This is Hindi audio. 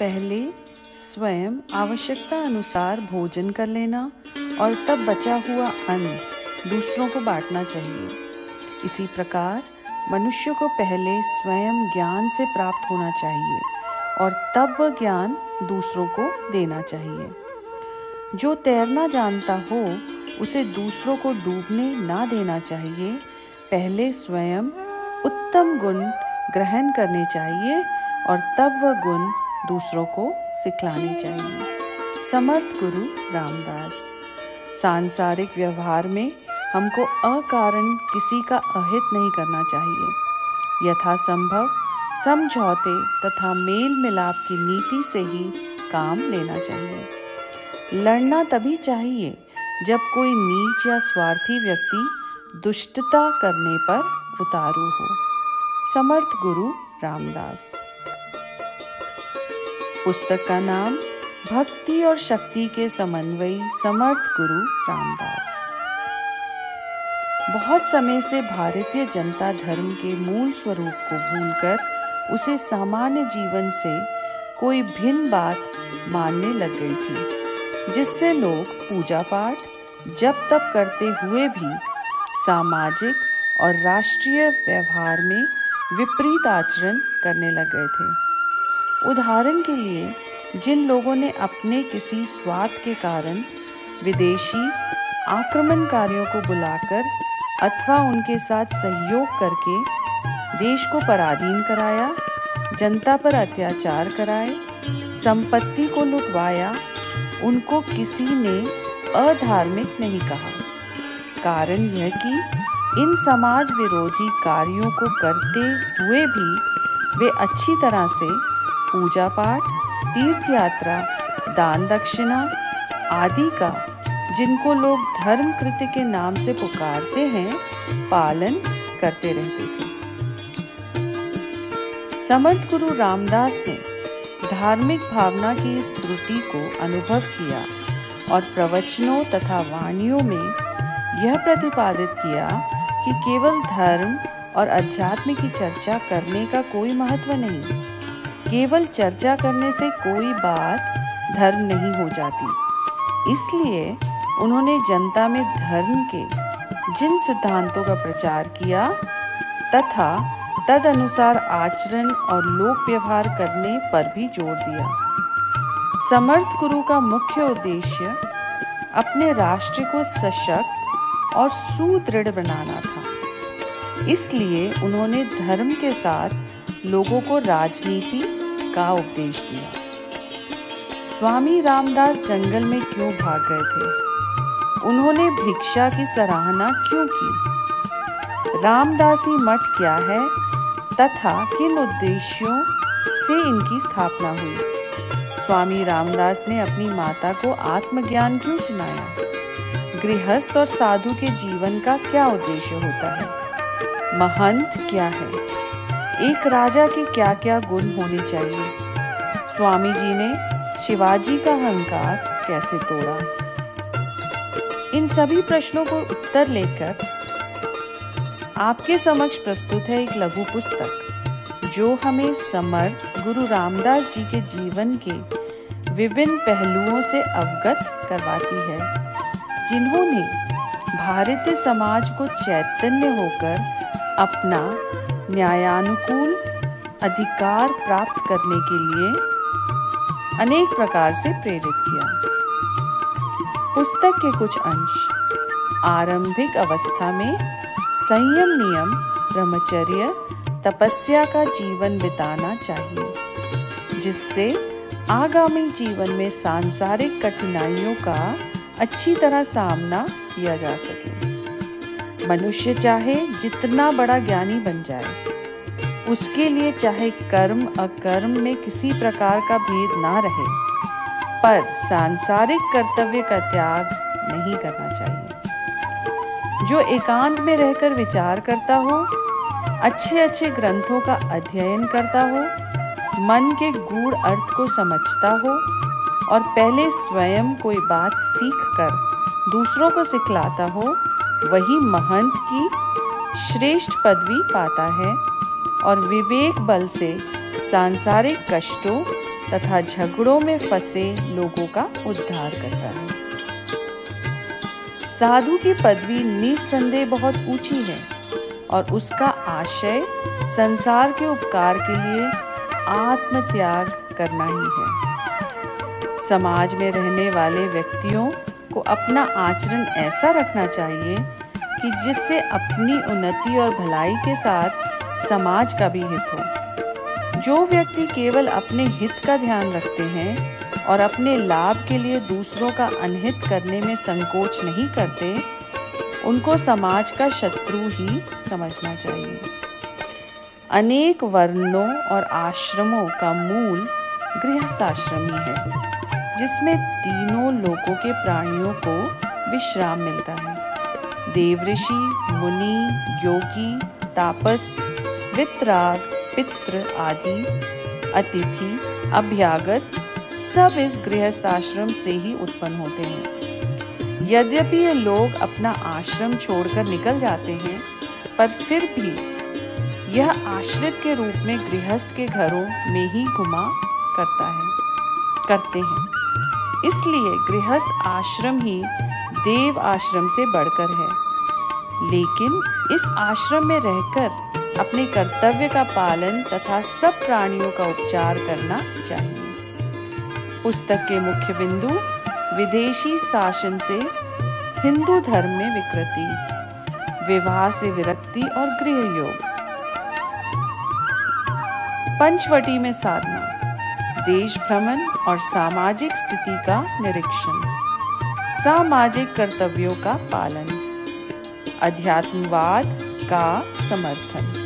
पहले स्वयं आवश्यकता अनुसार भोजन कर लेना और तब बचा हुआ अन्न दूसरों को बांटना चाहिए। इसी प्रकार मनुष्य को पहले स्वयं ज्ञान से प्राप्त होना चाहिए और तब वह ज्ञान दूसरों को देना चाहिए। जो तैरना जानता हो उसे दूसरों को डूबने ना देना चाहिए। पहले स्वयं उत्तम गुण ग्रहण करने चाहिए और तब वह गुण दूसरों को सिखलाने चाहिए। समर्थ गुरु रामदास। सांसारिक व्यवहार में हमको अकारण किसी का अहित नहीं करना चाहिए। यथासंभव समझौते तथा मेल मिलाप की नीति से ही काम लेना चाहिए। लड़ना तभी चाहिए जब कोई नीच या स्वार्थी व्यक्ति दुष्टता करने पर उतारू हो। समर्थ गुरु रामदास। पुस्तक का नाम भक्ति और शक्ति के समन्वयी समर्थ गुरु रामदास। बहुत समय से भारतीय जनता धर्म के मूल स्वरूप को भूलकर उसे सामान्य जीवन से कोई भिन्न बात मानने लग गई थी, जिससे लोग पूजा पाठ जप तप करते हुए भी सामाजिक और राष्ट्रीय व्यवहार में विपरीत आचरण करने लग गए थे। उदाहरण के लिए, जिन लोगों ने अपने किसी स्वार्थ के कारण विदेशी आक्रमणकारियों को बुलाकर अथवा उनके साथ सहयोग करके देश को पराधीन कराया, जनता पर अत्याचार कराए, संपत्ति को लुटवाया, उनको किसी ने अधार्मिक नहीं कहा। कारण यह कि इन समाज विरोधी कार्यों को करते हुए भी वे अच्छी तरह से पूजा पाठ, तीर्थ यात्रा, दान दक्षिणा आदि का, जिनको लोग धर्म कृत्य के नाम से पुकारते हैं, पालन करते रहते थे। समर्थ गुरु रामदास ने धार्मिक भावना की इस त्रुटि को अनुभव किया और प्रवचनों तथा वाणियों में यह प्रतिपादित किया कि केवल धर्म और अध्यात्म की चर्चा करने का कोई महत्व नहीं। केवल चर्चा करने से कोई बात धर्म नहीं हो जाती। इसलिए उन्होंने जनता में धर्म के जिन सिद्धांतों का प्रचार किया तथा तदनुसार आचरण और लोक व्यवहार करने पर भी जोर दिया। समर्थ गुरु का मुख्य उद्देश्य अपने राष्ट्र को सशक्त और सुदृढ़ बनाना था। इसलिए उन्होंने धर्म के साथ लोगों को राजनीति का उपदेश दिया। स्वामी रामदास जंगल में क्यों भाग गए थे? उन्होंने भिक्षा की सराहना क्यों की? रामदासी मठ क्या है तथा किन उद्देश्यों से इनकी स्थापना हुई? स्वामी रामदास ने अपनी माता को आत्मज्ञान क्यों सुनाया? गृहस्थ और साधु के जीवन का क्या उद्देश्य होता है? महंत क्या है? एक राजा के क्या क्या गुण होने चाहिए? स्वामी जी ने शिवाजी का अहंकार कैसे तोड़ा? इन सभी प्रश्नों को उत्तर लेकर आपके समक्ष प्रस्तुत है एक लघु पुस्तक, जो हमें समर्थ गुरु रामदास जी के जीवन के विभिन्न पहलुओं से अवगत करवाती है, जिन्होंने भारतीय समाज को चैतन्य होकर अपना न्यायानुकूल अधिकार प्राप्त करने के लिए अनेक प्रकार से प्रेरित किया। पुस्तक के कुछ अंश। आरंभिक अवस्था में संयम, नियम, ब्रह्मचर्य, तपस्या का जीवन बिताना चाहिए, जिससे आगामी जीवन में सांसारिक कठिनाइयों का अच्छी तरह सामना किया जा सके। मनुष्य चाहे जितना बड़ा ज्ञानी बन जाए, उसके लिए चाहे कर्म अकर्म में किसी प्रकार का भेद ना रहे, पर सांसारिक कर्तव्य का त्याग नहीं करना चाहिए। जो एकांत में रहकर विचार करता हो, अच्छे अच्छे ग्रंथों का अध्ययन करता हो, मन के गूढ़ अर्थ को समझता हो और पहले स्वयं कोई बात सीखकर दूसरों को सिखलाता हो, वही महंत की श्रेष्ठ पदवी पाता है और विवेक बल से सांसारिक कष्टों तथा झगड़ों में फंसे लोगों का उद्धार करता है। साधु की पदवी निस्संदेह बहुत ऊंची है और उसका आशय संसार के उपकार के लिए आत्मत्याग करना ही है। समाज में रहने वाले व्यक्तियों को अपना आचरण ऐसा रखना चाहिए कि जिससे अपनी उन्नति और भलाई के साथ समाज का भी हित हो। जो व्यक्ति केवल अपने हित का ध्यान रखते हैं और अपने लाभ के लिए दूसरों का अनहित करने में संकोच नहीं करते, उनको समाज का शत्रु ही समझना चाहिए। अनेक वर्णों और आश्रमों का मूल गृहस्थाश्रम ही है, जिसमें तीनों लोकों के प्राणियों को विश्राम मिलता है। देवऋषि, मुनि, योगी, तापस, वितराग, पितृ आदि, अतिथि, अभ्यागत सब इस गृहस्थ आश्रम से ही उत्पन्न होते हैं। यद्यपि ये लोग अपना आश्रम छोड़कर निकल जाते हैं, पर फिर भी यह आश्रित के रूप में गृहस्थ के घरों में ही घुमा करते हैं। इसलिए गृहस्थ आश्रम ही देव आश्रम से बढ़कर है, लेकिन इस आश्रम में रहकर अपने कर्तव्य का पालन तथा सब प्राणियों का उपचार करना चाहिए। पुस्तक के मुख्य बिंदु विदेशी शासन से हिंदू धर्म में विकृति, विवाह से विरक्ति और गृह योग, पंचवटी में साधना, देश भ्रमण और सामाजिक स्थिति का निरीक्षण, सामाजिक कर्तव्यों का पालन, अध्यात्मवाद का समर्थन।